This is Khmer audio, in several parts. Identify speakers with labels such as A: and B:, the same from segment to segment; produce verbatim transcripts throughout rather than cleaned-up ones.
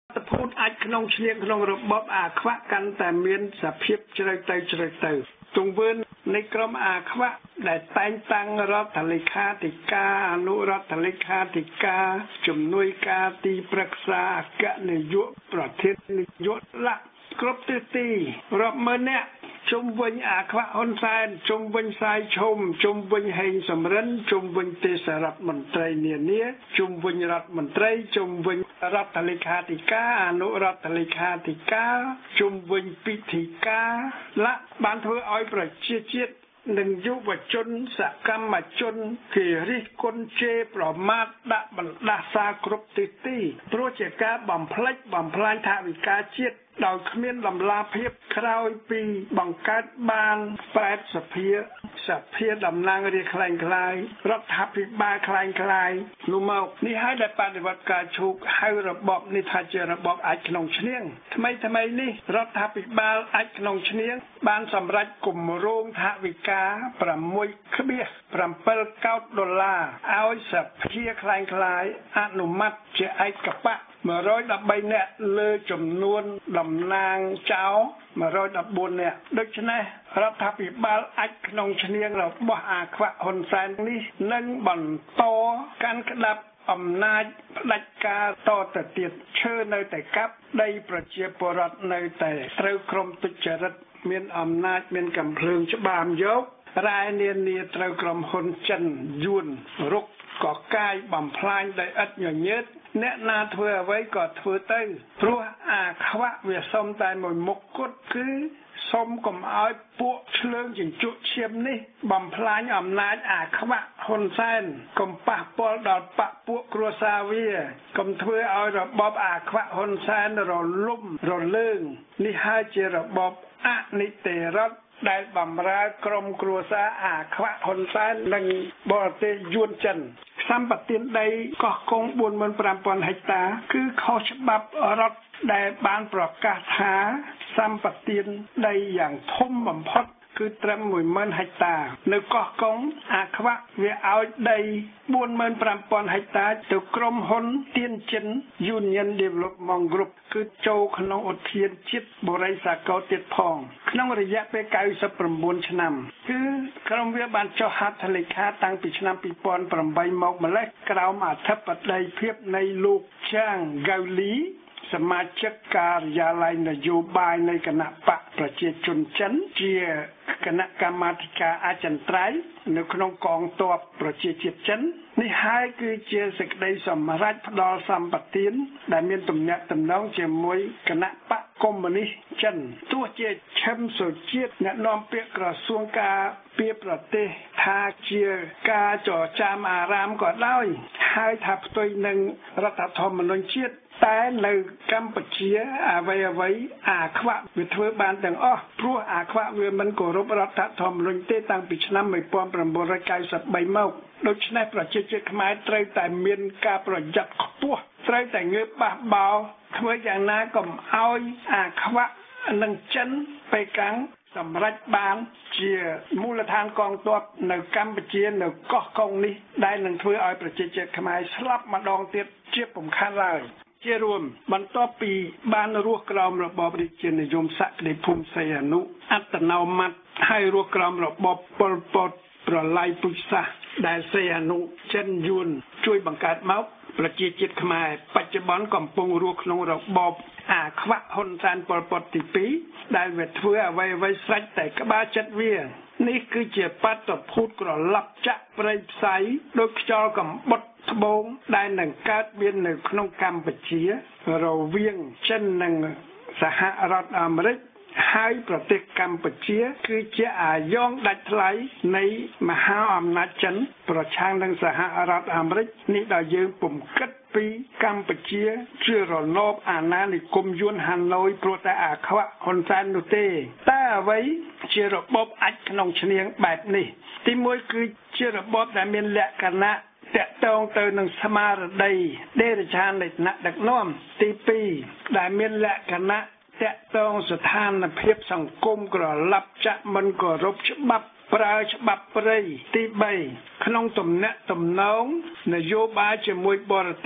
A: តភូតអាចក្នុងឈ្នាងក្នុងរបបអាខ្វាក់កាន់តែមានសភាពជ្រៅទៅជ្រៅទៅទង្វើនៃក្រុមអាខ្វាក់ដែលតែងតាំងរដ្ឋលេខាធិការអនុរដ្ឋលេខាធិការជំនួយការទីប្រឹក្សាអគ្គនាយកប្រធាននាយកលក្ខគ្រប់ទិសទីរាប់ម៉ឺននាក់ជុំវិញអាខ្វាក់ហ៊ុនសែនជុំវិញសាយឈុំជុំវិញហេងសំរិនជុំវិញទេសរដ្ឋមន្ត្រីនានាជុំវិញរដ្ឋមន្ត្រីជុំវិញរដ្ឋលេខាធិការអនុរដ្ឋលេខាធិការជុំវិញពិធីការលក្ខបានធ្វើឲ្យប្រជាជាតិនិងយុវជនសកម្មជនគេរិះគន់ជេរប្រមាថដាក់បណ្ដាសាគ្រប់ទិសទីព្រោះជាការបំផ្លិចបំផ្លាញថវិកាជាតិដោយគ្មានដំណាភាពក្រោយពីបង្កើតបានប្រែតសភាសភាតំណាងរាស្ត្រคล้ายៗរដ្ឋាភិបាលคล้ายៗនោះមកនេះហើយដែលបដិវត្តការឈូកហៅរបបនេះថាជារបបអាចក្នុងឈ្នាងថ្មីថ្មីនេះរដ្ឋាភិបាលអាចក្នុងឈ្នាងបានសម្រេចគម្រោងថវិកា6.7កោដដុល្លារឲ្យសភាคล้ายៗអនុម័តជាឯកបៈmột trăm mười baនាក់លើចំនួនតំណាងចៅmột trăm mười bốnនាក់ដូច្នេះរដ្ឋាភិបាលអាចក្នុងឈ្នាងរបស់អាខ្វាក់ហ៊ុនសែននេះនឹងបន្តកាន់ក្តាប់អំណាចផ្ដាច់ការតទៅទៀតឈើនៅតែកាប់ដីប្រជាពលរដ្ឋនៅតែត្រូវក្រុមទុច្ចរិតមានអំណាចមានកំភ្លើងច្បាមយករ៉ែនានាត្រូវក្រុមហ៊ុនចិនយួនរុកក៏កាយបំផ្លាញដោយឥតញញើតអ្នកណាធ្វើអ្វីក៏ធ្វើទៅព្រោះអាខ្វាក់វាសុំតែមួយមុខគត់គឺសុំកុំឲ្យពួកឆ្លើងជញ្ជក់ឈាមនេះបំផ្លាញអំណាចអាខ្វាក់ហ៊ុនសែនកុំប៉ះពាល់ដល់បកពួកគ្រួសារវាកុំធ្វើឲ្យរបបអាខ្វាក់ហ៊ុនសែនរលំរលើងនេះហើយជារបបអនិតិរដ្ឋដែលបំរើក្រុមគ្រួសារអាខ្វាក់ហ៊ុនសែននិងបរទេសយួនចិនសម្បត្តិដីកោះកុងបួនម៉ឺនប្រាំពាន់ហិកតាគឺខុសច្បាប់រដ្ឋដែលបានប្រកាសថាសម្បត្តិដីយ៉ាងធំបំផុតគឺត្រឹមមួយម៉ឺនហិកតានៅកោះកុងអាខ្វាក់វាឲ្យដីបួនម៉ឺនប្រាំពាន់ហិកតាទៅក្រុមហ៊ុនទៀនចិន Union Development Group គឺចូលក្នុងឧទ្យានជាតិបូរីសាកោទៀតផងក្នុងរយៈពេល九十九ឆ្នាំគឺក្រុមវាបានចុះហត្ថលេខាតាំងពីឆ្នាំពីរពាន់ប្រាំបីមកម្លេះក្រោមអធិបតីភាពនៃលោកចាងហ្គាវលីសមាជិកការិយាល័យនយោបាយនៃគណៈបកប្រជាជនចិនជាគណៈកម្មាធិការអចិន្ត្រៃយ៍នៅក្នុងកងទ័ពប្រជាជាតិចិននេះហើយគឺជាសេចក្តីសម្រេចផ្ដល់សម្បត្តិដែលមានទំនាក់ទំនងជាមួយគណៈបកកុម្មុយនីសចិនទោះជាឈឹមសុជាតិអ្នកនាំពាក្យក្រសួងការពារប្រទេសថាជាការចរចាមអារាមក៏ដោយហើយថាផ្ទុយនឹងរដ្ឋធម្មនុញ្ញជាតិតែនៅកម្ពុជាអ្វីអ្វីអាខ្វាក់វាធ្វើបានទាំងអស់ព្រោះអាខ្វាក់វាមិនគោរពរដ្ឋធម្មនុញ្ញទេតាំងពីឆ្នាំmột nghìn chín trăm chín mươi baមកដូច្នេះប្រជាជាតិខ្មែរត្រូវតែមានការប្រយ័ត្នខ្ពស់ត្រូវតែងើបបះបោរធ្វើយ៉ាងណាកុំឲ្យអាខ្វាក់នឹងចិនបេកាំងសម្រេចបានជាមូលដ្ឋានកងទ័ពនៅកម្ពុជានៅកោះកុងនេះដែលនឹងធ្វើឲ្យប្រជាជាតិខ្មែរស្លាប់ម្ដងទៀតជាពំខានឡើយជារួមបន្ទាប់ពីបានរស់ក្រោមរបបរាជានិយមសក្តិភូមិសីហនុអត្តនោម័តហើយរស់ក្រោមរបបប៉ុលពតប្រឡាយពុជសាសដែលសីហនុចិនយួនជួយបង្កើតមកប្រជាជាតិខ្មែរបច្ចុប្បន្នកំពុងរស់ក្នុងរបបអាខ្វាក់ហ៊ុនសែនប៉ុលពតទីពីរដែលវាធ្វើអ្វីអ្វីស្រេចតែក្បាលចិត្តវានេះគឺជាបាតុភូតក្រឡប់ចាក់ប្រៃផ្សៃដោយខ្យល់កំបុតត្បូងដែលនឹងកើតមាននៅក្នុងកម្ពុជារវាងចិននិងសហរដ្ឋអាមេរិកហើយប្រទេសកម្ពុជាគឺជាអាយ៉ងដាច់ថ្លៃនៃមហាអំណាចចិនប្រឆាំងនឹងសហរដ្ឋអាមេរិកនេះដោយយើងពុំគិតពីកម្ពុជាជារណបអាណានិគមយួនហាណូយព្រោះតែអាខ្វាក់ហ៊ុនសែននោះទេតែអ្វីជារបបអាចក្នុងឈ្នាងបែបនេះទីមួយគឺជារបបដែលមានលក្ខណៈតកតងទៅនឹងស្មារតីដេរឆាននៃឋានៈដឹកនាំទីពីរដែលមានលក្ខណៈតកតងស្ថានភាពសង្គមក្រឡាប់ចាក់មិនគោរពច្បាប់ប្រើច្បាប់ព្រៃទីបីក្នុងទំនាក់ទំនងនយោបាយជាមួយបរទេស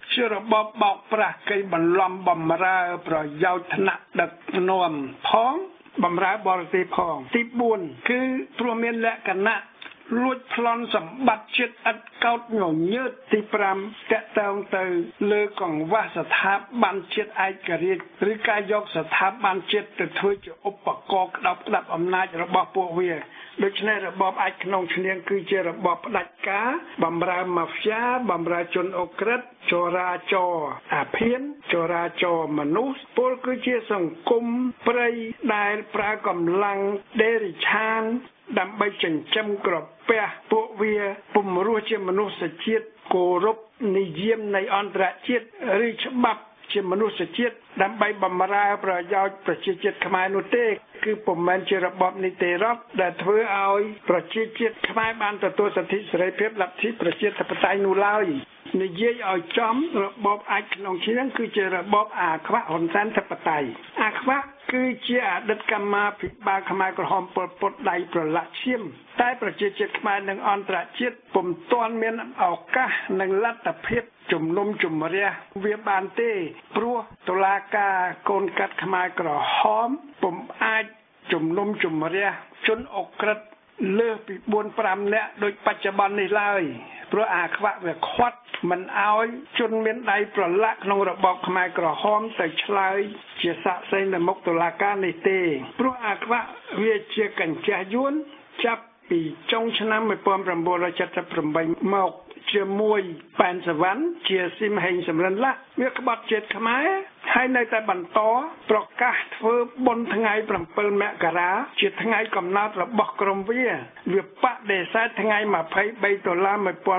A: ជារបបបោកប្រាស់គេបន្លំបំរើប្រយោជន៍ថ្នាក់ដឹកនាំផងបំរើបរទេសផងទីបួនគឺព្រោះមានលក្ខណៈលួចប្លន់សម្បត្តិជាតិឥតកោតញញើតទីប្រាំតកតងទៅលើកង្វះស្ថាប័នជាតិឯករាជ្យឬការយកស្ថាប័នជាតិទៅធ្វើជាឧបករណ៍ក្តោបក្តាប់អំណាចរបស់ពួកវាដូច្នេះរបបឯកក្នុងឈ្នាងគឺជារបបផ្ដាច់ការបំរើម៉ាហ្វៀបំរើជនអូក្រិតចរាចរអាភៀនចរាចរមនុស្សពលគឺជាសង្គមព្រៃដែលប្រើកម្លាំងដេរិឆានដើម្បីចិញ្ចឹមក្រពះពួកវាពំរស់ជាមនុស្សជាតិគោរពនិយមនៃអន្តរជាតិឬច្បាប់ជាមនុស្សជាតិដើម្បីបំរើប្រយោជន៍ប្រជាជាតិខ្មែរនោះទេគឺពុំមែនជារបបនីតិរដ្ឋដែលធ្វើឲ្យប្រជាជាតិខ្មែរបានទទួលសិទ្ធិសេរីភាពលទ្ធិប្រជាធិបតេយ្យនោះឡើយនិយាយឲ្យចំរបបអាចក្នុងឈ្នាងគឺជារបបអាខ្វាក់ហ៊ុនសែនធិបតេយ្យអាខ្វាក់គឺជាអតីតកម្មាភិបាលខ្មែរក្រហមប៉ុលពតដៃប្រឡាក់ឈាមតែប្រជាជាតិខ្មែរនិងអន្តរជាតិពុំទាន់មានឱកាសនិងលទ្ធភាពជំនុំជម្រះវាបានទេព្រោះតុលាការកូនកាត់ខ្មែរក្រហមពុំអាចជំនុំជម្រះជនអក្រិតលើសពីបួនប្រាំនាក់ដូចបច្ចុប្បន្ននេះឡើយព្រោះអាខ្វាក់វាខាត់មិនឲ្យជនមានដៃប្រឡាក់ក្នុងរបបខ្មែរក្រហមទៅឆ្លើយជាសាក្សីនៅមុខតុលាការនេះទេព្រោះអាខ្វាក់វាជាកញ្ចេះយួនចាប់ពីចុងឆ្នាំmột nghìn chín trăm bảy mươi támមកជាមួយប៉ែនសវណ្ណជាស៊ីមហេងសំរិនឡាវាក្បត់ជាតិខ្មែរហើយនៅតែបន្តប្រកាសធ្វើបុណ្យថ្ងៃ7មករាជាថ្ងៃកំណើតរបស់ក្រុមវាវាបដិសេធថ្ងៃยี่สิบสามតុលាmột nghìn chín trăm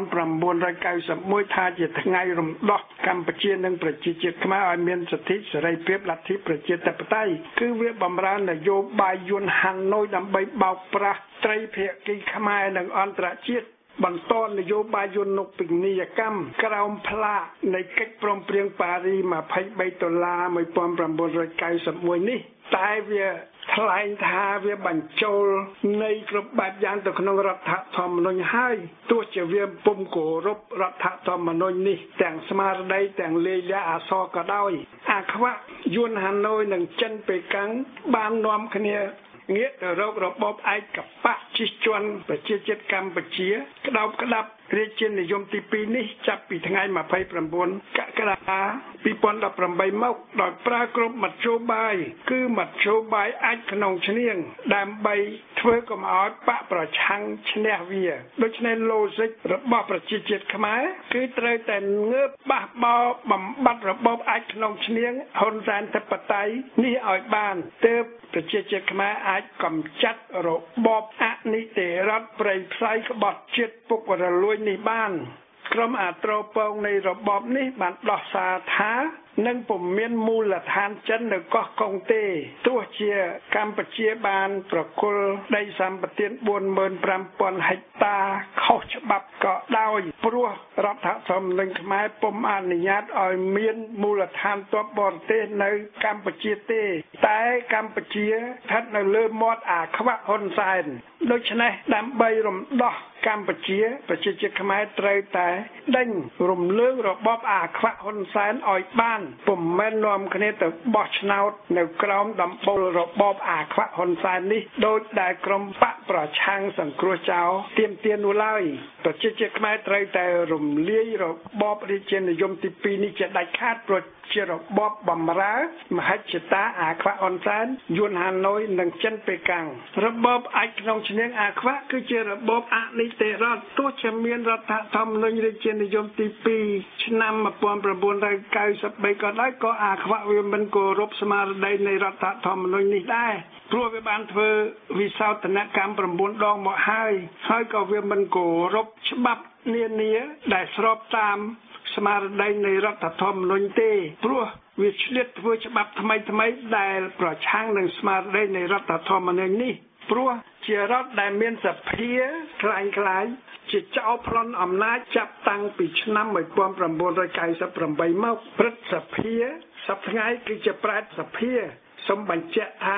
A: chín mươi mốtថាជាថ្ងៃរំដោះកម្ពុជានិងប្រជាជាតិខ្មែរឲ្យមានសិទ្ធិសេរីភាពលទ្ធិប្រជាធិបតេយ្យគឺវាបំរើនយោបាយយួនហាណូយដើម្បីបោកប្រាស់ត្រីភាគីខ្មែរនិងអន្តរជាតិបន្តនយោបាយយន្តពិនិយកម្មក្រោមផ្លាកនៃកិច្ចព្រមព្រៀងប៉ារីยี่สิบสามតុលាmột nghìn chín trăm chín mươi mốtនេះតែវាថ្លែងថាវាបញ្ចូលនៃគ្រប់បែបយ៉ាងទៅក្នុងរដ្ឋធម្មនុញ្ញហើយទោះជាវាពុំគោរពរដ្ឋធម្មនុញ្ញនេះទាំងស្មារតីទាំងលាយលក្ខណ៍អក្សរក៏ដោយអាខ្វាក់យួនហាណូយនិងចិនប៉េកាំងបាននាំគ្នាងាកទៅរករបបឯកបកជិះជាន់ប្រជាជាតិកម្ពុជាក្តោបក្តាប់រាជានិយមទីពីរនេះចាប់ពីថ្ងៃยี่สิบเก้ากក្កដាពី二nghìn một mươi八មកដោយប្រើគ្រប់មធ្យោបាយគឺមធ្យោបាយអាចក្នុងឈ្នាងដើម្បីធ្វើកុំឲ្យបកប្រឆាំងឈ្នះវាដូច្នេះឡូស៊ីករបស់ប្រជាជាតិខ្មែរគឺត្រូវតែងើបបះបោបំបត្តិរបបអាចក្នុងឈ្នាងហ៊ុនសែនធិបតេយ្យនេះឲ្យបានទើបប្រជាជាតិខ្មែរអាចកំចាត់របបអនីតិរដ្ឋប្រៃផ្សាយក្បត់ជាតិពុករលួយនេះបានក្រុមអាត្រោពងនៃរបបនេះបានដោះសារថានឹងពុំមានមូលដ្ឋានចិននៅកោះកុងទេទោះជាកម្ពុជាបានប្រគល់ដីសម្បត្តិbốn mươi lăm nghìnហិកតាខុសច្បាប់ក៏ដោយព្រោះរដ្ឋធម្មនុញ្ញខ្មែរពុំអនុញ្ញាតឲ្យមានមូលដ្ឋានទ័ពបរទេសនៅកម្ពុជាទេតែកម្ពុជាស្ថិតនៅលើមាត់អាខ្វាក់ហ៊ុនសែនដូច្នេះដើម្បីរំដោះកម្ពុជាប្រជាជាតិខ្មែរត្រូវតែដេញរំលើងរបបអាខ្វាក់ហ៊ុនសែនឲ្យបានពុំមែននាំគ្នាទៅបោះឆ្នោតនៅក្រោមដំបូលរបបអាខ្វាក់ហ៊ុនសែននេះដោយដែលក្រុមបកប្រឆាំងសង្គ្រោះចោលទាមទារនោះឡើយប្រជាជាតិខ្មែរត្រូវតែរំលាយរបបរាជានិយមទីពីរនេះជាដាច់ខាតព្រោះជារបបបំរើមហិច្ឆតាអាខ្វាក់ហ៊ុនសែនយួនហាណូយនិងចិនប៉េកាំងរបបអាចក្នុងឈ្នាងអាខ្វាក់គឺជារបបអនីតិរដ្ឋទោះជាមានរដ្ឋធម្មនុញ្ញរាជានិយមទីពីរឆ្នាំmột nghìn chín trăm chín mươi baក៏ដោយក៏អាខ្វាក់វាមិនគោរពស្មារតីនៃរដ្ឋធម្មនុញ្ញនេះដែរព្រោះវាបានធ្វើវិសោធនកម្ម៩ដងមកហើយហើយក៏វាមិនគោរពច្បាប់នានាដែលស្របតាមស្មារតីនៃរដ្ឋធម្មនុញ្ញទេព្រោះវាឆ្លៀតធ្វើច្បាប់ថ្មីថ្មីដែលប្រឆាំងនឹងស្មារតីនៃរដ្ឋធម្មនុញ្ញនេះព្រោះជារដ្ឋដែលមានសភាខ្លាំងខ្លាយជាចៅប្លន់អំណាចចាប់តាំងពីឆ្នាំmột nghìn chín trăm chín mươi támមកព្រឹទ្ធសភាសប្តាហ៍ថ្ងៃគឺជាប្រែតសភាសូមបញ្ជាក់ថា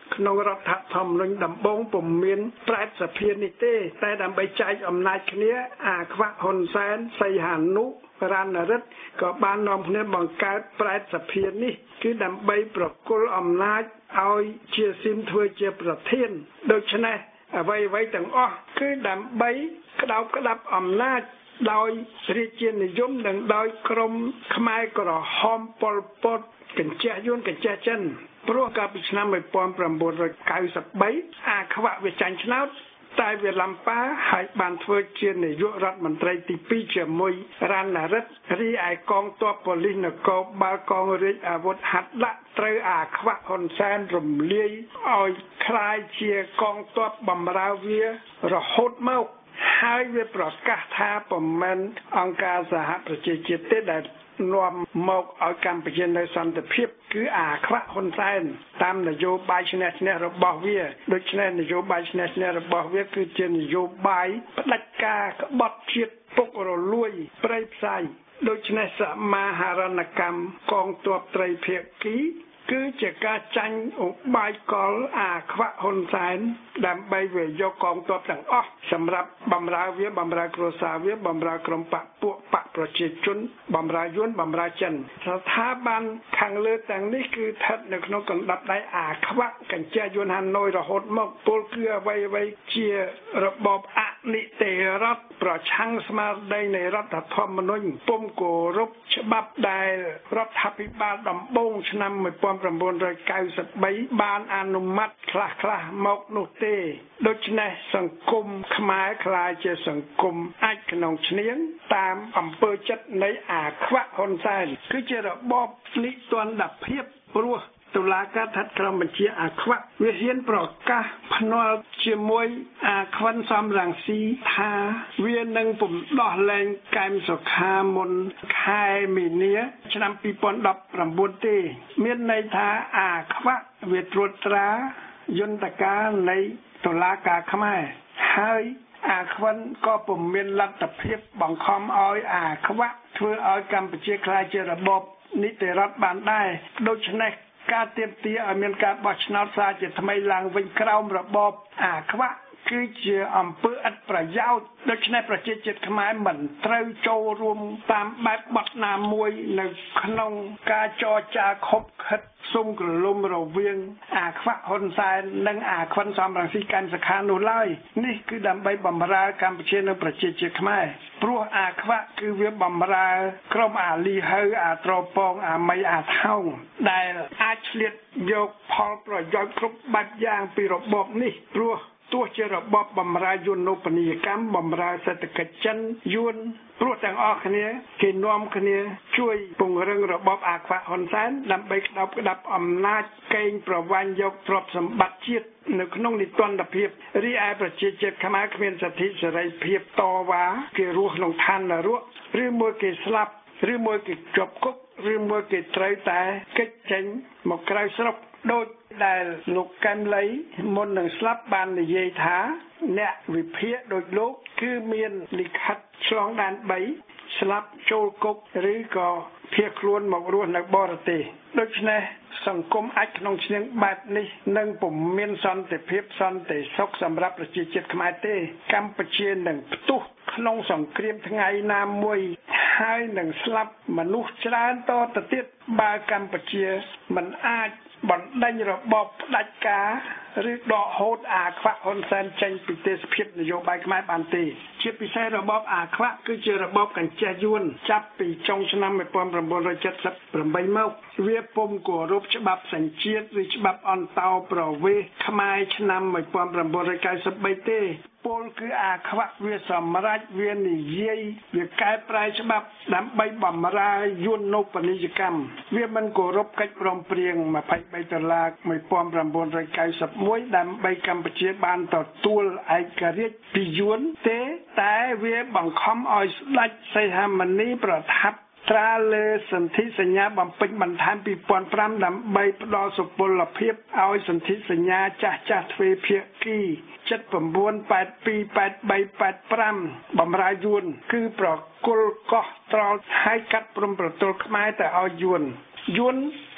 A: ក្នុងរដ្ឋធម្មនុញ្ញដំបូងពុំមានប្រែតសភានេះទេតែដើម្បីចែកអំណាចគ្នាអាខ្វាក់ហ៊ុនសែនសីហានុរណរិទ្ធក៏បាននាំគ្នាបង្កើតប្រែតសភានេះគឺដើម្បីប្រគល់អំណាចឲ្យជាស៊ីមធ្វើជាប្រធានដូច្នេះអ្វីៗទាំងអស់គឺដើម្បីក្តោបក្តាប់អំណាចដោយរាជានិយមនិងដោយក្រុមខ្មែរក្រហមប៉ុលពតកញ្ជះយួនកញ្ជះចិនព្រោះកាលពីឆ្នាំnineteen ninety-threeអាខ្វាក់វាចាញ់ឆ្នោតតែវាលំប៉ាហើយបានធ្វើជានាយករដ្ឋមន្ត្រីទីtwoជាមួយរណរិទ្ធរីឯកងទ័ពប៉ូលីសនគរបាលកងរាជអាវុធហត្ថដាក់ត្រូវអាខ្វាក់ហ៊ុនសែនរំលាយឲ្យคล้ายជាកងទ័ពបំរើវារហូតមកហើយវាប្រកាសថាពុំមែនអង្គការសហប្រជាជាតិទេដែលនាំមកឲ្យកម្ពុជានៅសន្តិភាពគឺអាខ្វាក់ហ៊ុនសែនតាមនយោបាយឈ្នះឈ្នះរបស់វាដូច្នេះនយោបាយឈ្នះឈ្នះរបស់វាគឺជានយោបាយផ្ដាច់ការក្បត់ជាតិពុករលួយប្រៃផ្សាយដូច្នេះសមាហរណកម្មកងទ័ពត្រីភាគីគឺជាការចាញ់ឧបាយកលអាខ្វាក់ហ៊ុនសែនដើម្បីវាយកកងទ័ពទាំងអស់សម្រាប់បំរើវាបំរើគ្រួសារវាបំរើក្រុមបកពួកបកប្រជាជនបំរើយួនបំរើចិនស្ថាប័នខាងលើទាំងនេះគឺស្ថិតនៅក្នុងកណ្ដាប់ដៃអាខ្វាក់កញ្ជះយួនហាណូយរហូតមកពលគឺអ្វីអ្វីជារបបអនិតិរដ្ឋប្រឆាំងស្មារតីនៃរដ្ឋធម្មនុញ្ញពុំគោរពច្បាប់ដែលរដ្ឋាភិបាលដំបូងឆ្នាំnineteen ninety-threeបានអនុម័តខ្លះខ្លះមកនោះទេដូច្នេះសង្គមខ្មែរខ្លាចជាសង្គមអាចក្នុងឈ្នៀងតាមអំពើចិត្តនៃអាខ្វាក់ហ៊ុនសែនគឺជារបបនិទានភាពព្រោះតុលាការឋានក្រមបញ្ជាអាខ្វាក់វាហ៊ានប្រកាសភ្នាល់ជាមួយអាខ្វិនសំរងស៊ីថាវានឹងពំដោះលែងកែមសុខាមុនខែមីនាឆ្នាំtwo thousand nineteenទេមានន័យថាអាខ្វាក់វាត្រួតត្រាយន្តការនៃតុលាការខ្មែរហើយអាខ្វិនក៏ពុំមានលទ្ធភាពបង្ខំឲ្យអាខ្វាក់ធ្វើឲ្យកម្ពុជាក្លាយជារបបនីតិរដ្ឋបានដែរដូច្នេះការទាមទារឲ្យមានការបោះឆ្នោតសារជាថ្មីឡើងវិញក្រោមរបបអាខ្វាក់គឺជាអំពើឥតប្រយោជន៍ដូច្នេះប្រជាជាតិខ្មែរមិនត្រូវចូលរួមតាមបែបបទណាមួយនៅក្នុងការចរចាខົບខិតសុំក្រឡុំរវាងអាខ្វាក់ហ៊ុនសែននិងអាខ្វិនសំរងស៊ីកែមសខានោះឡើយនេះគឺដើម្បីបំរើកម្ពុជានិងប្រជាជាតិខ្មែរព្រោះអាខ្វាក់គឺវាបំរើក្រុមអាលីហៅអាត្រពងអាមីអាថោងដែលអាចឆ្លៀតយកផលប្រយោជន៍គ្រប់បែបយ៉ាងពីរបបនេះព្រោះទោះជារបបបំរើយន្តបនីយកម្មបំរើសេដ្ឋកិច្ចចិនយួនព្រោះទាំងអស់គ្នាគេនាំគ្នាជួយពង្រឹងរបបអាខ្វាក់ហ៊ុនសែនដើម្បីក្តោបក្តាប់អំណាចកេងប្រវ័ញ្ចយកទ្រព្យសម្បត្តិជាតិនៅក្នុងនិទានភាពរីឯប្រជាជាតិខ្មែរគ្មានសិទ្ធិសេរីភាពតវ៉ាគេរស់ក្នុងឋាននរកឬមួយគេស្លាប់ឬមួយគេជាប់គុកឬមួយគេត្រូវតែគេចចេញមកក្រៅស្រុកដូចដែលលោកកែមលីមុននឹងស្លាប់បាននិយាយថាអ្នកវិភាគដូចលោកគឺមានលិខិតឆ្លងដែនthreeស្លាប់ចូលគុកឬក៏ភៀសខ្លួនមករស់នៅបរទេសដូច្នេះសង្គមអាចក្នុងឈ្នាងបែបនេះនឹងពុំមានសន្តិភាពសន្តិសុខសម្រាប់ប្រជាជាតិខ្មែរទេកម្ពុជានឹងផ្ទុះក្នុងសង្គ្រាមថ្ងៃណាមួយហើយនឹងស្លាប់មនុស្សច្រើនតទៅទៀតបើកម្ពុជាមិនអាចបណ្ដេញរបបផ្ដាច់ការឬដកហូតអាខ្វាក់ហ៊ុនសែនចេញពីទេសភាពនយោបាយខ្មែរបានទេជាពិសេសរបបអាខ្វាក់គឺជារបបកញ្ជះយួនចាប់ពីចុងឆ្នាំnineteen seventy-eightមកវាពុំគោរពច្បាប់សញ្ជាតិឬច្បាប់អន្តោប្រវេសន៍ខ្មែរឆ្នាំnineteen ninety-threeទេពលគឺអាខ្វាក់វាសម្រាប់វានិយាយវាកែប្រែច្បាប់ដើម្បីបំរើយន្តបនីយកម្មវាមិនគោរពកិច្ចព្រមព្រៀងtwenty-threeតុលាnineteen ninety-oneដើម្បីកម្ពុជាបានទទួលឯករាជ្យពីយួនទេតែវាបង្ខំឲ្យស្ដេចសីហមុនីប្រថាប់ត្រាលើសន្ធិសញ្ញាបំពេញបន្ថែមtwo thousand fiveដើម្បីផ្ដល់សុពលភាពឲ្យសន្ធិសញ្ញាចាស់ចាស់ទ្វេភាគីseventy-nine eighty-two eighty-three eighty-fiveបំរើយួនគឺប្រគល់កោះត្រល់ហើយកាត់ព្រំប្រទល់ខ្មែរទៅឲ្យយួនយួន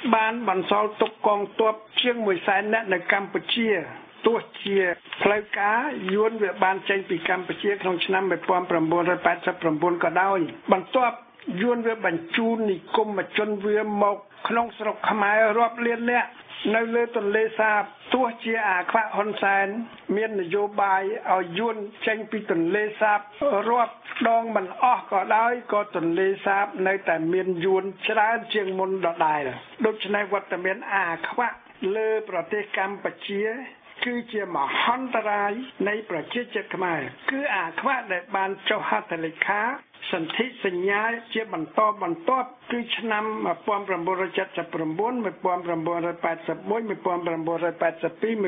A: បានបន្សល់ទុកកងទ័ពជាងមួយសែននាក់នៅកម្ពុជាទោះជាផ្លូវការយួនវាបានចេញពីកម្ពុជាក្នុងឆ្នាំmột nghìn chín trăm tám mươi chínក៏ដោយបន្ទាប់យួនវាបញ្ជូននិគមជនវាមកក្នុងស្រុកខ្មែររាប់លាននាក់នៅលើទន្លេសាបទោះជាអាខ្វាក់ហ៊ុនសែនមាននយោបាយឲ្យយួនចេញពីទន្លេសាបរាប់ដងមិនអស់ក៏ដោយក៏ទន្លេសាបនៅតែមានយួនច្រើនជាងមុនដដែលដូច្នេះវត្តមានអាខ្វាក់លើប្រទេសកម្ពុជាគឺជាមហន្តរាយនៃប្រជាជាតិខ្មែរគឺអាខ្វាក់ដែលបានចុះហត្ថលេខាសន្ធិសញ្ញាជាបន្តបន្ទាប់គឺឆ្នាំmột nghìn chín trăm bảy mươi chín một nghìn chín trăm tám mươi mốt một nghìn chín trăm tám mươi hai một nghìn chín trăm tám mươi hai một nghìn chín trăm tám mươi ba một nghìn chín trăm tám mươi bốn một nghìn chín trăm tám mươi năm hai nghìn không trăm hai mươi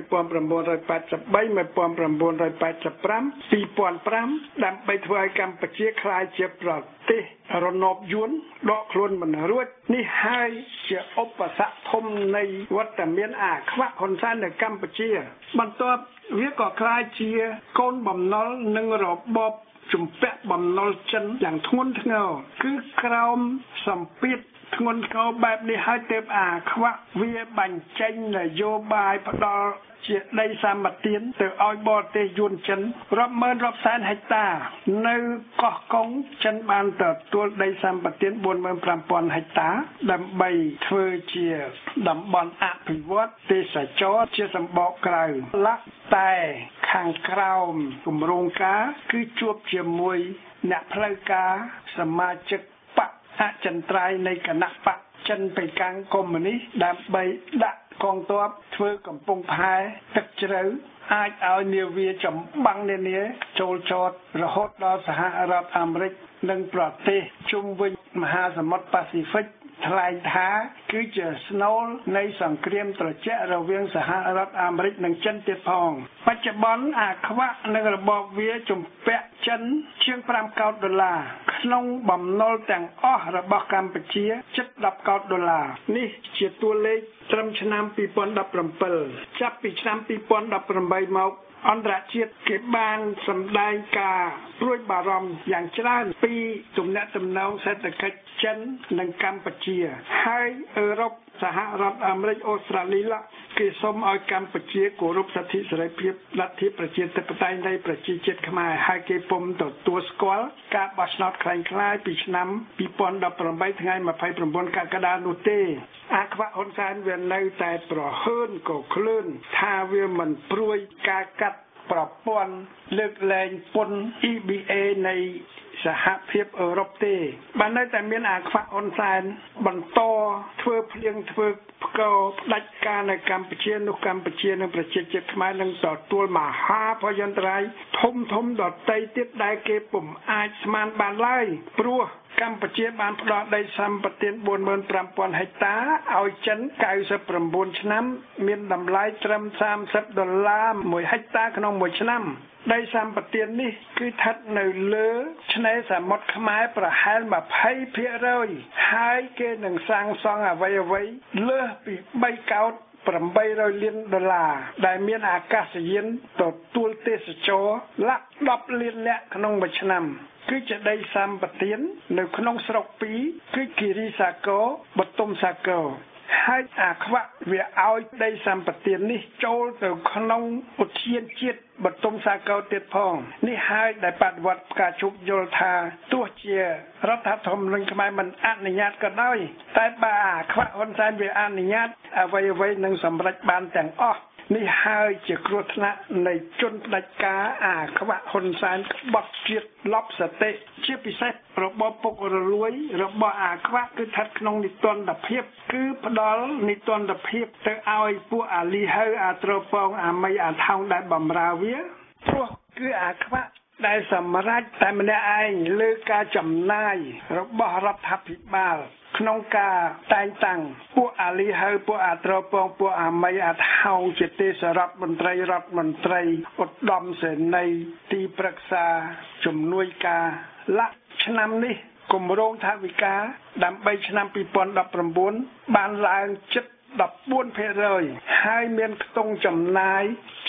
A: ដើម្បីធ្វើឲ្យកម្ពុជាក្លាយជាប្រទេសរណបយួនដកខ្លួនមិនរួចនេះហើយជាឧបសគ្គធំនៃវត្តមានអាខ្វាក់ហ៊ុនសែននៅកម្ពុជាបន្ទាប់វាក៏ក្លាយជាកូនបំណុលនឹងរបបជំពាក់បំណុលចិនយ៉ាងធ្ងន់ធ្ងរគឺក្រោមសម្ពាធធ្ងន់ធ្ងរបែបនេះហើយទើបអាខ្វាក់វាបញ្ចេញនយោបាយផ្ដាល់ជាដីសម្បត្តិទៅឲ្យបរទេសយួនចិនរាប់ម៉ឺនរាប់សែនហិកតានៅកោះកុងចិនបានទទួលដីសម្បត្តិbốn mươi lăm nghìnហិកតាដើម្បីធ្វើជាតំបន់អភិវឌ្ឍទេសចរណ៍ជាសម្បកក្រៅឡាក់តែខាងក្រោមគម្រោងការគឺជួបជាមួយអ្នកផ្លូវការសមាជិកបកអចិន្ត្រៃយ៍នៃគណៈបកចិនបេកាំងកុម្មុយនីសដើម្បីដាក់កងទ័ពធ្វើកំពង់ផែទឹកជ្រៅអាចឲ្យនាវាចម្បាំងនានាចូលចតរហូតដល់សហរដ្ឋអាមេរិកនិងប្រទេសជុំវិញមហាសមុទ្រប៉ាស៊ីហ្វិកថ្លែងថាគឺជាស្នូលនៃសង្គ្រាមត្រជាក់រវាងសហរដ្ឋអាមេរិកនិងចិនទៀតផងបច្ចុប្បន្នអាខ្វាក់និងរបបវាជំពាក់ចិនជាង5កោដដុល្លារក្នុងបំណុលទាំងអស់របស់កម្ពុជាជិត10កោដដុល្លារនេះជាតួលេខត្រឹមឆ្នាំtwo thousand seventeenចាប់ពីឆ្នាំtwo thousand eighteenមកអន្តរជាតិគេបានសម្ដែងការព្រួយបារម្ភយ៉ាងច្រើនពីទំនាក់ទំនងសេដ្ឋកិច្ចចិននិងកម្ពុជាហើយអឺរ៉ុបសហរដ្ឋអាមេរិកអូស្ត្រាលីគេសូមឲ្យកម្ពុជាគោរពសិទ្ធិសេរីភាពលទ្ធិប្រជាធិបតេយ្យនៃប្រជាជាតិខ្មែរហើយគេពុំទទួលស្គាល់ការបោះឆ្នោតคล้ายៗពីឆ្នាំtwo thousand eighteenថ្ងៃtwenty-nineកក្កដានោះទេអាខ្វាក់ហ៊ុនសែនវានៅតែប្រហើនកក្លឿនថាវាមិនព្រួយការកាត់ប្រព័ន្ធលើកលែងពន្ធ E B A នៃសហភាពអឺរ៉ុបទេបាននៅតែមានអាខ្វាក់ហ៊ុនសែនបន្តធ្វើភ្លៀងធ្វើផ្គរផ្ដាច់ការនៅកម្ពុជានោះកម្ពុជានិងប្រជាជាតិខ្មែរនឹងទទួលមហាភយន្តរាយធំធំដទៃទៀតដែលគេពុំអាចស្មានបានឡើយព្រោះកម្ពុជាបានផ្ដល់ដីសម្បត្តិbốn mươi lăm nghìnហិកតាឲ្យចិនninety-nineឆ្នាំមានតម្លៃត្រឹមthirtyដុល្លារមួយហិកតាក្នុងមួយឆ្នាំដីសម្បត្តិនេះគឺស្ថិតនៅលើឆ្នេរសមុទ្រខ្មែរប្រហែលtwentyភាគរយហើយគេនឹងសាងសង់អ្វីអ្វីលើសពីthreeកោដeight hundredលានដុល្លារដែលមានអាកាសយានទទួលទេសចរលាក់tenលាននាក់ក្នុងមួយឆ្នាំគឺជាដីសម្បត្តិនៅក្នុងស្រុកពីរគឺគិរីសាគរបតុមសាគរហើយអាខ្វាក់វាឲ្យដីសម្បត្តិនេះចូលទៅក្នុងឧទ្យានជាតិបតុមសាគរទៀតផងនេះហើយដែលបដិវត្តផ្កាឈូកយល់ថាទោះជារដ្ឋធម្មនុញ្ញខ្មែរមិនអនុញ្ញាតក៏ដោយតែបើអាខ្វាក់ហ៊ុនសែនវាអនុញ្ញាតអ្វីអ្វីនឹងសម្រេចបានទាំងអស់នេះហើយជាគ្រោះថ្នាក់នៃជនផ្ដាច់ការអាខ្វាក់ហ៊ុនសែនក្បត់ជាតិលប់សតិជាពិសេសរបបពុករលួយរបស់អាខ្វាក់គឺស្ថិតក្នុងនិទានភាពគឺផ្ដល់និទានភាពទៅឲ្យពួកអាលីហៅអាត្រពងអាមីអាថោងដែលបំរើវាព្រោះគឺអាខ្វាក់ដែលសម្រេចតែម្នាក់ឯងលើការចំណាយរបស់រដ្ឋាភិបាលក្នុងការតែងតាំងពួកអាលីហៅពួកអាត្រពងពួកអាមីអាថោងជាទេសរដ្ឋមន្ត្រីរដ្ឋមន្ត្រីឧត្តមសេនីយ៍ទីប្រឹក្សាជំនួយការលាក់ឆ្នាំនេះគម្រោងថវិកាដើម្បីឆ្នាំtwo thousand nineteenបានឡើងជិតfourteenភាគរយហើយមានខ្ទង់ចំណាយជិត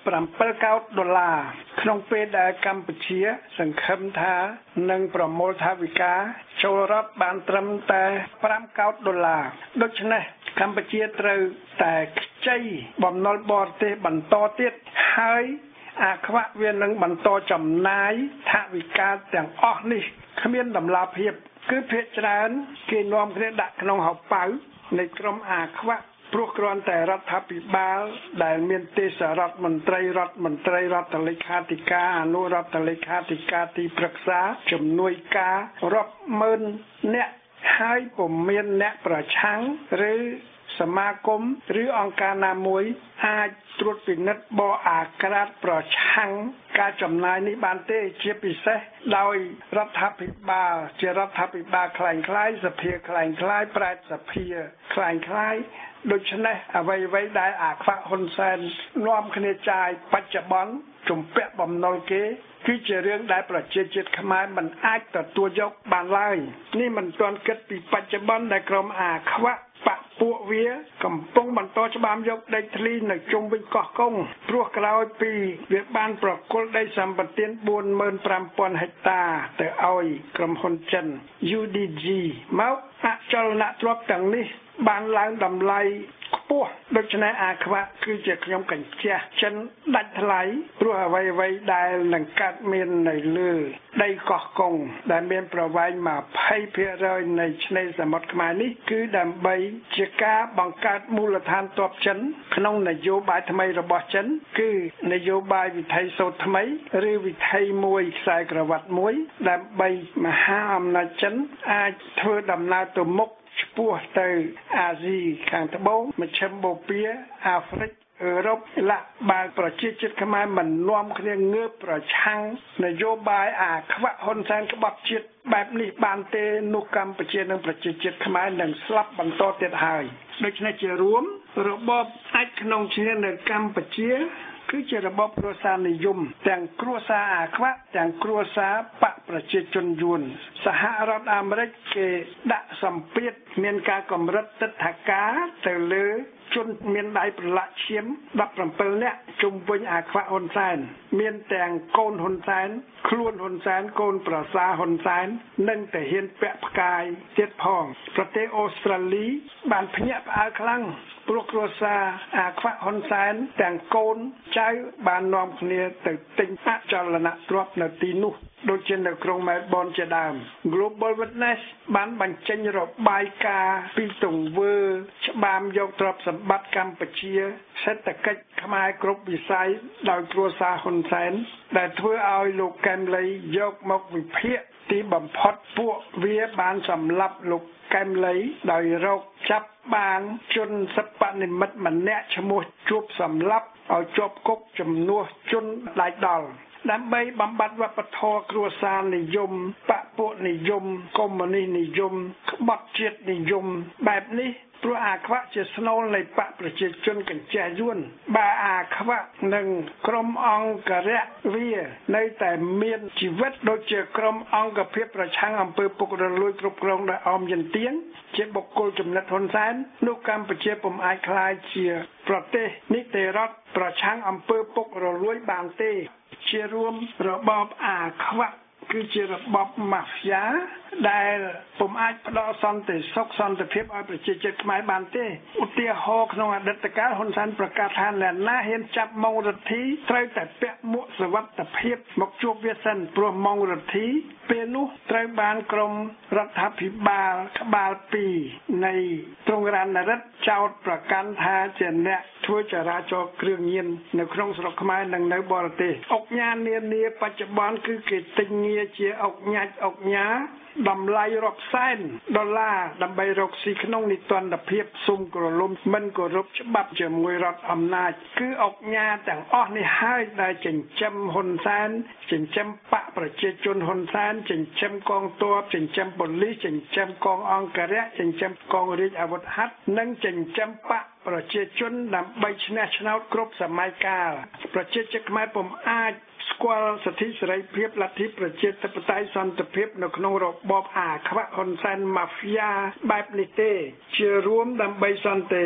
A: ប្រាំពីរកោដដុល្លារក្នុងពេលដែលកម្ពុជាសង្ឃឹមថានឹងប្រមូលថវិកាចូលរដ្ឋបានត្រឹមតែប្រាំកោដដុល្លារដូច្នេះកម្ពុជាត្រូវតែខ្ចីបំណុលបរទេសបន្តទៀតហើយអាខ្វាក់វានឹងបន្តចំណាយថវិកាទាំងអស់នេះគ្មានដំណាភាពគឺភាគច្រើនគេនាំគ្នាដាក់ក្នុងហោប៉ៅនៃក្រុមអាខ្វាក់ព្រោះគ្រាន់តែរដ្ឋាភិបាលដែលមានទេសរដ្ឋមន្ត្រីរដ្ឋមន្ត្រីរដ្ឋលេខាធិការអនុរដ្ឋលេខាធិការទីប្រឹក្សាជំនួយការរាប់ម៉ឺនអ្នកហើយពុំមានអ្នកប្រឆាំងឬសមាគមឬអង្គការណាមួយអាចត្រួតពិនិត្យបកអាក្រាតប្រឆាំងការចំណាយនេះបានទេជាពិសេសដោយរដ្ឋាភិបាលជារដ្ឋាភិបាលคล้ายៗសភាคล้ายៗប្រែតសភាคล้ายៗដូច្នេះអ្វីៗដែលអាខ្វាក់ហ៊ុនសែននាំគ្នាចាយបច្ចុប្បន្នជំពាក់បំណុលគេគឺជារឿងដែលប្រជាជាតិខ្មែរមិនអាចទទួលយកបានឡើយនេះមិនទាន់គិតពីបច្ចុប្បន្នដែលក្រុមអាខ្វាក់បកពួកវាកំពុងបន្តច្បាមយកដីធ្លីនៅជុំវិញកោះកុងព្រោះក្រោយពីវាបានប្រគល់ដីសម្បត្តិបួនម៉ឺនប្រាំពាន់ហិកតាទៅឲ្យក្រុមហ៊ុនចិន ยู ดี จี មកអចលនទ្រព្យទាំងនេះបានឡើងតម្លៃខ្ពស់ដូច្នេះអាខ្វាក់គឺជាខ្ញុំកញ្ជះចិនដាច់ថ្លៃព្រោះអ្វីៗដែលនឹងកើតមាននៅលើដីកោះកុងដែលមានប្រវែង ยี่สิบភាគរយ នៃឆ្នេរសមុទ្រខ្មែរនេះគឺដើម្បីជាការបង្កើតមូលដ្ឋានទ័ពចិនក្នុងនយោបាយថ្មីរបស់ចិនគឺនយោបាយវិថីសូត្រថ្មីឬវិថីមួយខ្សែក្រវ៉ាត់មួយដើម្បីមហាអំណាចចិនអាចធ្វើដំណើរទៅមុខឆ្ពោះទៅអាស៊ីខាងត្បូងមជ្ឈិមបូព៌ាអាហ្វ្រិកអឺរ៉ុបឡាបើប្រជាជាតិខ្មែរមិននាំគ្នាងើបប្រឆាំងនយោបាយអាខ្វាក់ហ៊ុនសែនក្បត់ជាតិបែបនេះបានទេនោះកម្ពុជានិងប្រជាជាតិខ្មែរនឹងស្លាប់បន្តទៀតហើយដូច្នេះជារួមរបបអាចក្នុងជានៅកម្ពុជាគឺជារបបគ្រួសារនិយមទាំងគ្រួសារអាខ្វាក់ទាំងគ្រួសារបកប្រជាជនយួនសហរដ្ឋអាមេរិកគេដាក់សម្ពាធមានការកម្រិតទិដ្ឋាការទៅលើជនមានដៃប្រឡាក់ឈាមដប់ប្រាំពីរនាក់ជុំវិញអាខ្វាក់ហ៊ុនសែនមានទាំងកូនហ៊ុនសែនខ្លួនហ៊ុនសែនកូនប្រសាហ៊ុនសែននិងតាហ៊ានពាក់ផ្កាយទៀតផងប្រទេសអូស្ត្រាលីបានភ្ញាក់ផ្អើលខ្លាំងព្រោះគ្រួសារអាខ្វាក់ហ៊ុនសែនទាំងកូនចៅបាននាំគ្នាទៅទិញអចលនទ្រព្យនៅទីនោះដូចជានៅក្រុងមែលប៊នជាដើម Global Witness បានបញ្ចេញរបាយការណ៍ពីទង្វើច្បាមយកទ្រព្យសម្បត្តិកម្ពុជាសេដ្ឋកិច្ចខ្មែរគ្រប់វិស័យដោយគ្រួសារហ៊ុនសែនដែលធ្វើឲ្យលោកកែមលីយកមកវិភាគទីបំផុតពួកវាបានសម្លាប់លោកកែមលីដោយរកចាប់បានជនសិប្បនិម្មិតម្នាក់ឈ្មោះជួបសម្លាប់ឲ្យជាប់គុកជំនួសជនដៃដល់ដើម្បីបំបត្តិវប្បធម៌គ្រួសារនិយមបកពួកនិយមកុម្មុយនីសនិយមក្បត់ជាតិនិយមបែបនេះព្រោះអាខ្វាក់ជាស្នូលនៃបកប្រជាជនកញ្ចេះយួនបើអាខ្វាក់និងក្រុមអង្គរៈវានៅតែមានជីវិតដូចជាក្រុមអង្គភាពប្រឆាំងអំពើពុករលួយគ្រប់គ្រងដោយអមយន្ទៀងជាបុគ្គលចំណិតហ៊ុនសែននោះកម្ពុជាពុំអាចក្លាយជាប្រទេសនីតិរដ្ឋប្រឆាំងអំពើពុករលួយបានទេជារួមរបបអាខ្វាក់គឺជារបបម៉ាហ្វ្យាដែលពុំអាចផ្ដល់សន្តិសុខសន្តិភាពឲ្យប្រជាជាតិខ្មែរបានទេឧទាហរណ៍ក្នុងអតីតកាលហ៊ុនសែនប្រកាសថាអ្នកណាហ៊ានចាប់ម៉ុងរដ្ឋីត្រូវតែពាក់មួកសុវត្ថិភាពមកជួបវាសិនព្រោះម៉ុងរដ្ឋីពេលនោះត្រូវបានក្រមរដ្ឋាភិបាលក្បាលពីរនៃទ្រង់រណរិទ្ធចោទប្រកាន់ថាជាអ្នកធ្វើចរាចរណ៍គ្រឿងញៀននៅក្នុងស្រុកខ្មែរនិងនៅបរទេសអុកញ៉ានានាបច្ចុប្បន្នគឺគេទិញងារជាអុកញ៉ាច់អុកញ៉ាតម្លៃរាប់សែនដុល្លារដើម្បីរកស៊ីក្នុងនីតិរដ្ឋភាពសុំក្រលុំមិនគោរពច្បាប់ជាមួយរដ្ឋអំណាចគឺអុកញ៉ាទាំងអស់នេះហើយដែលចិញ្ចឹមហ៊ុនសែនចិញ្ចឹមបកប្រជាជនហ៊ុនសែនចិញ្ចឹមកងទ័ពចិញ្ចឹមប៉ូលីសចិញ្ចឹមកងអង្គរៈចិញ្ចឹមកងរាជអាវុធហត្ថនិងចិញ្ចឹមបកប្រជាជនដើម្បីឈ្នះឆ្នោតគ្រប់សម័យកាលប្រជាជាតិខ្មែរពុំអាចស្គាល់សិទ្ធិសេរីភាពលទ្ធិប្រជាធិបតេយ្យសន្តិភាពនៅក្នុងរបបអាខ្វាក់ហ៊ុនសែនម៉ាហ្វ្យាបែបនេះទេជារួមដើម្បីសន្តិស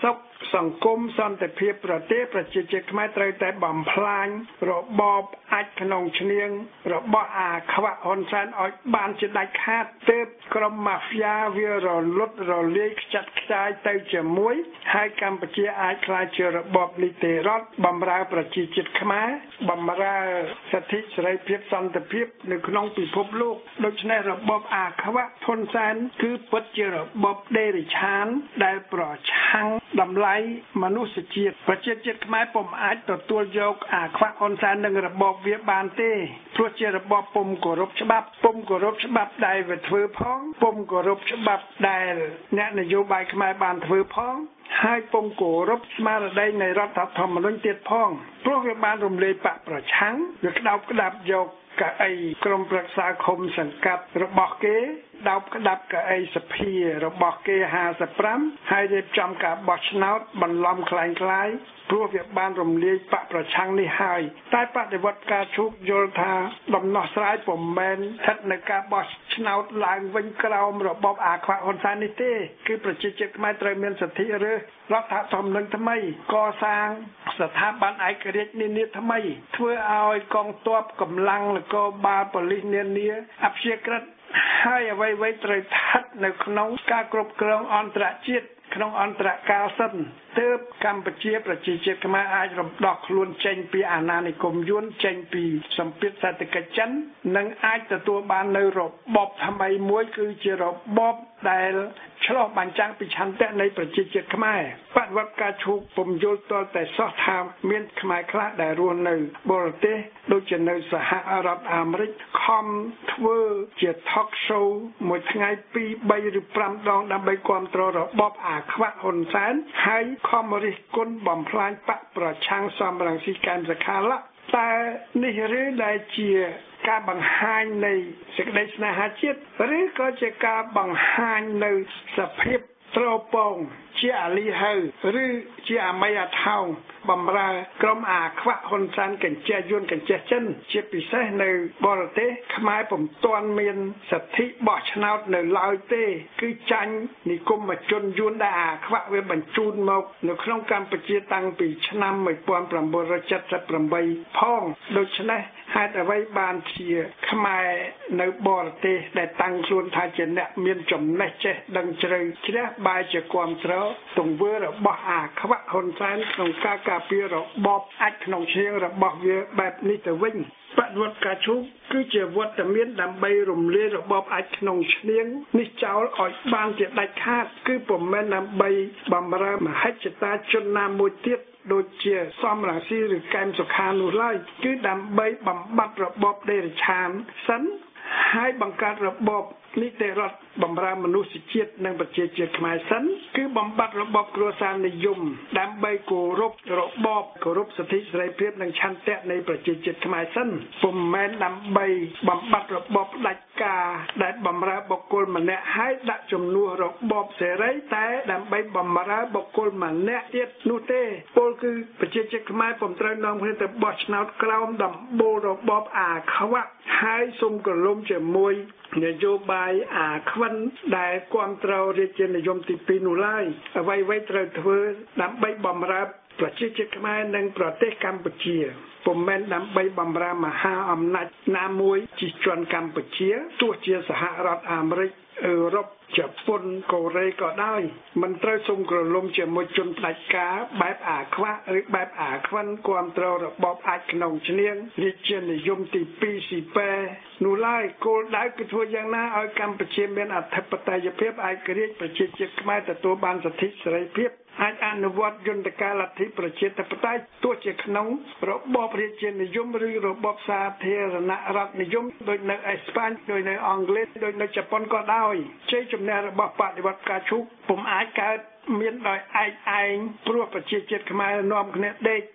A: សុខសង្គមសន្តិភាពប្រទេសប្រជាជាតិខ្មែរត្រូវតែបំផ្លាញរបបអាចក្នុងឈ្នៀងរបស់អាខ្វាក់ហ៊ុនសែនឲ្យបានជាដាច់ខាតទើបក្រុមម៉ាហ្វ្យាវារលត់រលាយខ្ចាត់ខ្ចាយទៅជាមួយហើយកម្ពុជាអាចក្លាយជារបបនីតិរដ្ឋបម្រើប្រជាជាតិខ្មែរបម្រើសិទ្ធិសេរីភាពសន្តិភាពនៅក្នុងពិភពលោកដូច្នេះរបបអាខ្វាក់ហ៊ុនសែនគឺពិតជារបបដេរិឆានដែលប្រឆាំងតម្លៃមនុស្សជាតិប្រជាជាតិខ្មែរពុំអាចទទួលយកអាខ្វាក់ហ៊ុនសែននឹងរបបវាបានទេព្រោះជារបបពុំគោរពច្បាប់ពុំគោរពច្បាប់ដែលវាធ្វើផងពុំគោរពច្បាប់ដែលអ្នកនយោបាយខ្មែរបានធ្វើផងហើយពុំគោរពស្មារតីនៃរដ្ឋធម្មនុញ្ញទៀតផងព្រោះវាបានរំលាយបកប្រឆាំងវាក្តោបក្តាប់យកកៅអីក្រុមប្រឹក្សាឃុំសង្កាត់របស់គេដោបក្តាប់កៅអីសភារបស់គេห้าสิบห้าហើយរៀបចំការបោះឆ្នោតបន្លំคล้ายៗព្រោះវាបានរំលាយបកប្រឆាំងនេះហើយតែបដិវត្តការឈូកយល់ថាដំណោះស្រាយពុំមែនស្ថិតនៅការបោះឆ្នោតឡើងវិញក្រោមរបបអាខ្វាក់ហ៊ុនសែននេះទេគឺប្រជាជាតិខ្មែរត្រូវមានសិទ្ធិរើសរដ្ឋធម្មនុញ្ញថ្មីកសាងស្ថាប័នឯករាជ្យនានាថ្មីធ្វើឲ្យកងទ័ពកម្លាំងនគរបាលប៉ូលីសនានាអព្យាក្រឹតហើយអ្វីៗត្រូវស្ថិតនៅក្នុងការគ្រប់គ្រងអន្តរជាតិក្នុងអន្តរកាលសិនទើបកម្ពុជាប្រជាជាតិខ្មែរអាចរំដោះខ្លួនចេញពីអាណានិគមយួនចេញពីសម្ពាធសេដ្ឋកិច្ចចិននិងអាចទទួលបាននៅរបបថ្មីមួយគឺជារបបដែលឆ្លុះបញ្ចាំងពីឆន្ទៈនៃប្រជាជាតិខ្មែរបដិវត្តការឈូកពុំយល់ទាល់តែសោះថាមានខ្មែរខ្លះដែលរស់នៅបរទេសដូចជានៅសហរដ្ឋអាមេរិកខំធ្វើជា talk show មួយថ្ងៃពីរ បីឬប្រាំដងដើម្បីគ្រប់គ្រងរបបអាខ្វាក់ហ៊ុនសែនហើយខំរិះគន់បំផ្លាញបកប្រឆាំងសំរងស៊ីកែមសខាលៈតែនេះឬដែលជាការបង្ហាញនៃសេចក្តីស្នេហាជាតិឬក៏ជាការបង្ហាញនៅសភាពត្រពងជាអាលីហៅឬជាអាមីអាថោងបំរើក្រុមអាខ្វាក់ហ៊ុនសែនកញ្ជះយួនកញ្ជះចិនជាពិសេសនៅបរទេសខ្មែរពុំទាន់មានសិទ្ធិបោះឆ្នោតនៅឡើយទេគឺចាញ់និគមជនយួនដែលអាខ្វាក់វាបញ្ជូនមកនៅក្នុងកម្ពុជាតាំងពីឆ្នាំnineteen seventy-eightផងដូច្នេះហេតុអ្វីបានជាខ្មែរនៅបរទេសដែលតាំងខ្លួនថាជាអ្នកមានចំណេះចេះដឹងជ្រៅជ្រះបែរជាគាំទ្រទង្វើរបស់អាខ្វាក់ហ៊ុនសែនក្នុងការការពាររបបអាចក្នុងឈ្នាងរបស់វាបែបនេះទៅវិញបដិវត្តការឈូកគឺជាវត្តមានដើម្បីរំលាយរបបអាចក្នុងឈ្នាងនេះចោលឲ្យបានជាដាច់ខាតគឺពុំមែនដើម្បីបំរើមហិច្ឆតាជនណាមួយទៀតដូចជាសំរងស៊ីឬកែមសុខានោះឡើយគឺដើម្បីបំបត្តិរបបដេរឆានសិនហើយបង្កើតរបបនីតិរដ្ឋបម្រើមនុស្សជាតិនិងប្រជាជាតិខ្មែរសិនគឺបំបត្តិរបបគ្រួសារនិយមដើម្បីគោរពរបបគោរពសិទ្ធិសេរីភាពនិងឆន្ទៈនៃប្រជាជាតិខ្មែរសិនពុំមែនដើម្បីបំបត្តិរបបផ្ដាច់ការដែលបម្រើបុគ្គលម្នាក់ហើយដាក់ជំនួសរបបសេរីតែដើម្បីបម្រើបុគ្គលម្នាក់ទៀតនោះទេពលគឺប្រជាជាតិខ្មែរពុំត្រូវនាំគ្នាទៅបោះឆ្នោតក្រោមដំបូលរបបអាខ្វាក់ហើយសុំក្រឡុំជាមួយនយោបាយអាខ្វិនដែលគាំទ្ររាជានិយមទីពីរនោះឡើយអ្វីៗត្រូវធ្វើដើម្បីបម្រើប្រជាជាតិខ្មែរនិងប្រទេសកម្ពុជាពុំមែនដើម្បីបម្រើមហាអំណាចណាមួយជាជនកម្ពុជាទោះជាសហរដ្ឋអាមេរិកអឺរ៉ុបជប៉ុនកូរ៉េក៏ដោយមិនត្រូវសុំក្រឡុំជាមួយជនផ្ដាច់ការបែបអាខ្វាក់ឬបែបអាខ្វិនគាំទ្ររបបអាចក្នុងឈ្នាងរាជានិយមទីពីរស៊ីប៉ែនោះឡើយគោលដៅគឺធ្វើយ៉ាងណាឲ្យកម្ពុជាមានអធិបតេយ្យភាពឯករាជ្យប្រជាជាតិខ្មែរទទួលបានសិទ្ធិសេរីភាពអាចអនុវត្តយន្តការលទ្ធិប្រជាធិបតេយ្យទោះជាក្នុងរបបរាជានិយមឬរបបសាធារណរដ្ឋនិយមដូចនៅអេស្ប៉ាញដូចនៅអង់គ្លេសដូចនៅជប៉ុនក៏ដោយជ័យជំនះរបស់បដិវត្តការឈូកពុំអាចកើតមានដោយឯកឯងព្រោះប្រជាជាតិខ្មែរនាំគ្នាដេក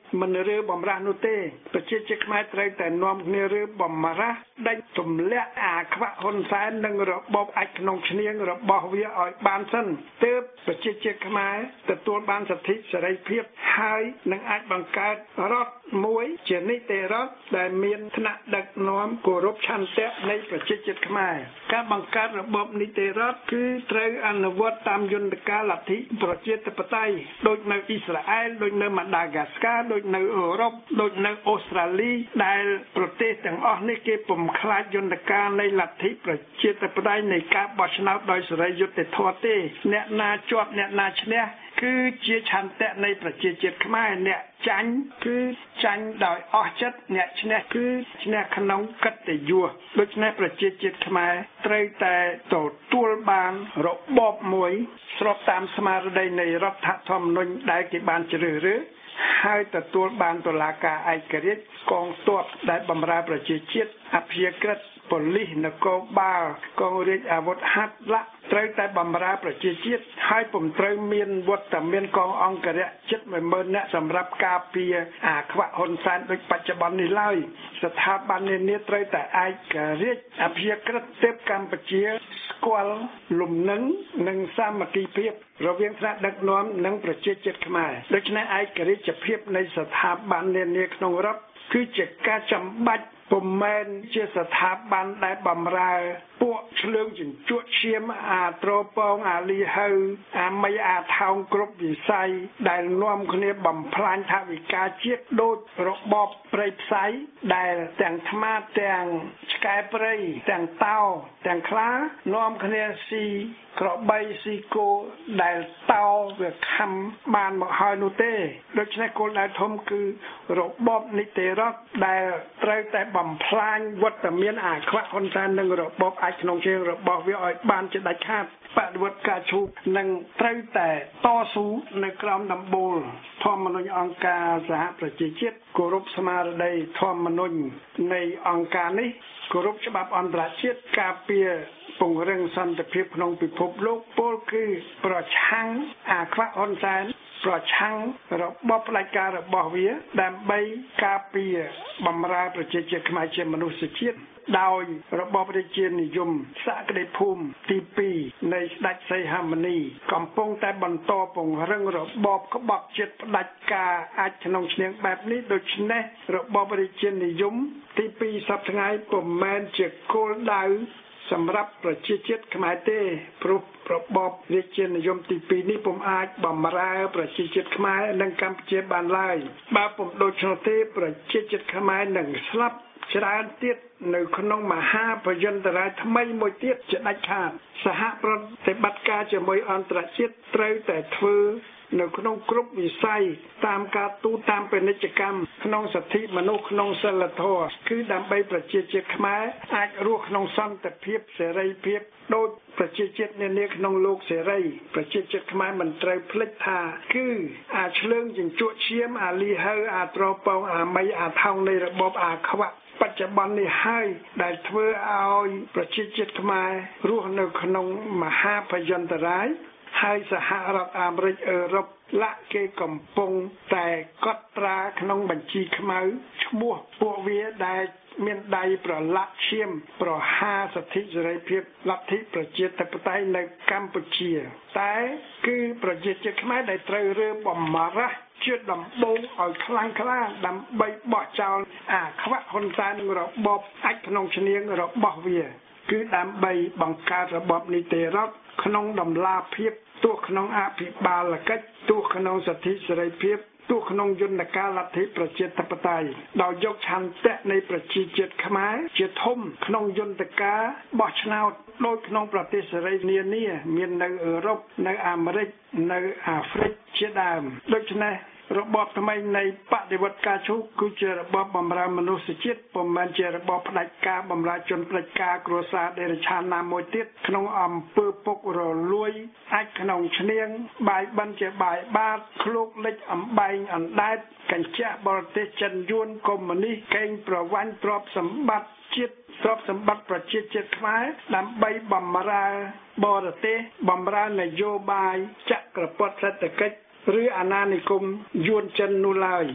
A: មិនរើបំរាស់នោះទេប្រជាជាតិខ្មែរត្រូវតែនាំគ្នារើបំរាស់ដេញទម្លាក់អាខ្វាក់ហ៊ុនសែននិងរបបអាចក្នុងឈ្នាងរបស់វាឲ្យបានសិនទើបប្រជាជាតិខ្មែរទទួលបានសិទ្ធិសេរីភាពហើយនឹងអាចបង្កើតរដ្ឋមួយជានីតិរដ្ឋដែលមានថ្នាក់ដឹកនាំគោរពឆន្ទៈនៃប្រជាជាតិខ្មែរការបង្កើតរបបនីតិរដ្ឋគឺត្រូវអនុវត្តតាមយន្តការលទ្ធិប្រជាធិបតេយ្យដូចនៅអ៊ីស្រាអែលដូចនៅម៉ាដាហ្គាស្កាដូចនៅអឺរ៉ុបដូចនៅអូស្ត្រាលីដែលប្រទេសទាំងអស់នេះគេពុំខ្លាចយន្តការនៃលទ្ធិប្រជាធិបតេយ្យនៃការបោះឆ្នោតដោយសេរីយុត្តិធម៌ទេអ្នកណាជាប់អ្នកណាឈ្នះគឺជាឆន្ទៈនៃប្រជាជាតិខ្មែរអ្នកចាញ់គឺចាញ់ដោយអស់ចិត្តអ្នកឈ្នះគឺឈ្នះក្នុងកិត្តិយសដូច្នេះប្រជាជាតិខ្មែរត្រូវតែទទួលបានរបបមួយស្របតាមស្មារតីនៃរដ្ឋធម្មនុញ្ញដែលគេបានជ្រើសរើសហើយទទួលបានតុលាការឯករាជ្យកងទ័ពដែលបម្រើប្រជាជាតិអព្យាក្រឹតប៉ូលីសនគរបាលកងរាជអាវុធហត្ថលក្ខត្រូវតែបម្រើប្រជាជាតិហើយពុំត្រូវមានវត្តមានកងអង្គរៈជិត មួយម៉ឺន នាក់សម្រាប់ការពារអាខ្វាក់ហ៊ុនសែនដូចបច្ចុប្បន្ននេះឡើយស្ថាប័ននានាត្រូវតែឯករាជ្យអព្យាក្រឹតទើបកម្ពុជាស្គាល់លំនឹងនិងសាមគ្គីភាពរវាងថ្នាក់ដឹកនាំនិងប្រជាជាតិខ្មែរដូច្នេះឯករាជ្យភាពនៃស្ថាប័ននានាក្នុងរដ្ឋគឺជាការចាំបាច់ពុំមែនជាស្ថាប័នដែលបម្រើពួកឆ្លើងជញ្ជក់ឈាមអាត្រពងអាលីហៅអាមីអាថោងគ្រប់វិស័យដែលនាំគ្នាបំផ្លាញថវិកាជាតិដូចរបបព្រៃផ្សៃដែលទាំងថ្មាទាំងឆ្កែព្រៃទាំងតោទាំងខ្លានាំគ្នាស៊ីក្របីស៊ីគោដែលតោវាខំបានមកហើយនោះទេដូច្នេះគោលដៅធំគឺរបបនីតិរដ្ឋដែលត្រូវតែបំផ្លាញវត្តមានអាខ្វាក់ហ៊ុនសែននិងរបបអាចក្នុងជើងរបស់វាឲ្យបានជាដាច់ខាតបដិវត្តការឈូកនិងត្រូវតែតស៊ូនៅក្រោមដំបូលធម្មនុញ្ញអង្គការសហប្រជាជាតិគោរពស្មារតីធម្មនុញ្ញនៃអង្គការនេះគោរពច្បាប់អន្តរជាតិការពារពង្រឹងសន្តិភាពក្នុងពិភពលោកពលគឺប្រឆាំងអាខ្វាក់ហ៊ុនសែនប្រឆាំងរបបផ្ដាច់ការរបស់វាដើម្បីការពារបម្រើប្រជាជាតិខ្មែរជាមនុស្សជាតិដោយរបបរាជានិយមសក្តិភូមិទីពីរនៃស្ដេចសីហមុនីកំពុងតែបន្តពង្រឹងរបបក្បត់ជាតិផ្ដាច់ការអាចក្នុងឈ្នាងបែបនេះដូច្នេះរបបរាជានិយមទីពីរសប្តាហ៍ថ្ងៃពុំមែនជាគោលដៅសម្រាប់ប្រជាជាតិខ្មែរទេព្រោះរបបរាជានិយមទីពីរនេះពុំអាចបម្រើប្រជាជាតិខ្មែរនិងកម្ពុជាបានឡើយបើពុំដូច្នោះទេប្រជាជាតិខ្មែរនឹងស្លាប់ច្រើនទៀតនៅក្នុងមហាភយន្តរាយថ្មីមួយទៀតជាដាច់ខាតសហប្រតិបត្តិការជាមួយអន្តរជាតិត្រូវតែធ្វើនៅក្នុងគ្រប់វិស័យតាមការទូតតាមពាណិជ្ជកម្មក្នុងសិទ្ធិមនុស្សក្នុងសិលធម៌គឺដើម្បីប្រជាជាតិខ្មែរអាចរស់ក្នុងសន្តិភាពសេរីភាពដូចប្រជាជាតិនានាក្នុងលោកសេរីប្រជាជាតិខ្មែរមិនត្រូវភ្លេចថាគឺអាឆ្លើងជញ្ជក់ឈាមអាលីហៅអាត្រពងអាមីអាថោងនៃរបបអាខ្វាក់បច្ចុប្បន្ននេះហើយដែលធ្វើឲ្យប្រជាជាតិខ្មែររស់នៅក្នុងមហាភយន្តរាយហើយសហរដ្ឋអាមេរិកអឺរ៉ុបលាក់គេកំពុងតែកត់ត្រាក្នុងបញ្ជីខ្មៅឈ្មោះពួកវាដែលមានដៃប្រឡាក់ឈាមប្រហារសិទ្ធិសេរីភាពលទ្ធិប្រជាធិបតេយ្យនៅកម្ពុជាតែគឺប្រជាជាតិខ្មែរដែលត្រូវរើបំរាស់ជាដំបូងឲ្យខ្លាំងក្លាដើម្បីបោះចោលអាខ្វាក់ហ៊ុនសែននិងរបបអាចក្នុងឈ្នាងរបស់វាគឺដើម្បីបង្កើតរបបនីតិរដ្ឋក្នុងដំណាភាពទោះក្នុងអភិបាលកិច្ចទោះក្នុងសិទ្ធិសេរីភាពទោះក្នុងយន្តការលទ្ធិប្រជាធិបតេយ្យដោយយកឆន្ទៈនៃប្រជាជាតិខ្មែរជាធំក្នុងយន្តការបោះឆ្នោតដោយក្នុងប្រទេសសេរីនានាមាននៅអឺរ៉ុបនៅអាមេរិកនៅអាហ្វ្រិកជាដើមដូច្នេះរបបថ្មីនៃបដិវត្តការឈូកគឺជារបបបម្រើមនុស្សជាតិពុំមែនជារបបផ្ដាច់ការបម្រើជនផ្ដាច់ការគ្រួសារដេរឆានណាមួយទៀតក្នុងអំពើពុករលួយអាចក្នុងឈ្នាងបាយបិណ្ឌជាបាយបាតឃ្លោកលិចអំបែងអណ្ដែតកញ្ចក់បរទេសចិនយួនកុម្មុយនីសកេងប្រវ័ញ្ចទ្រព្យសម្បត្តិជាតិទ្រព្យសម្បត្តិប្រជាជាតិខ្មែរដើម្បីបម្រើបរទេសបម្រើនយោបាយចក្រពត្តិសេដ្ឋកិច្ចឬអាណានិគមយួនចិននោះឡើយច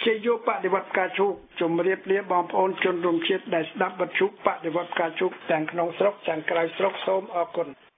A: ជាយោបដិវត្តការជោគជំរាបលាបងប្អូនជនរួមជាតិដែលស្ដាប់វិទ្យុបដិវត្តការជោគទាំងក្នុងស្រុកទាំងក្រៅស្រុកសូមអរគុណ